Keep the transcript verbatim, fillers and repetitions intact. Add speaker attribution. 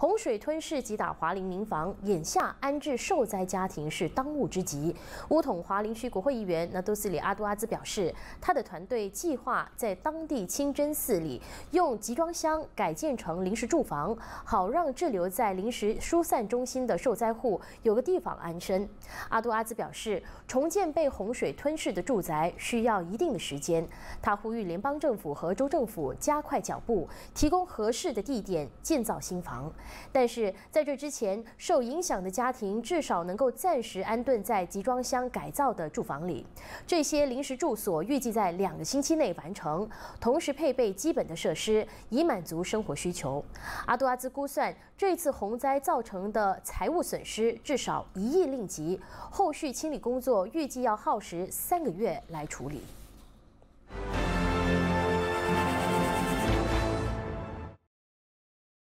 Speaker 1: 洪水吞噬击打华林民房，眼下安置受灾家庭是当务之急。乌统华林区国会议员纳都斯里阿杜阿兹表示，他的团队计划在当地清真寺里用集装箱改建成临时住房，好让滞留在临时疏散中心的受灾户有个地方安身。阿杜阿兹表示，重建被洪水吞噬的住宅需要一定的时间。他呼吁联邦政府和州政府加快脚步，提供合适的地点建造新房。但是在这之前，受影响的家庭至少能够暂时安顿在集装箱改造的住房里。这些临时住所预计在两个星期内完成，同时配备基本的设施，以满足生活需求。阿杜阿兹估算，这次洪灾造成的财务损失至少一亿令吉，后续清理工作预计要耗时三个月来处理。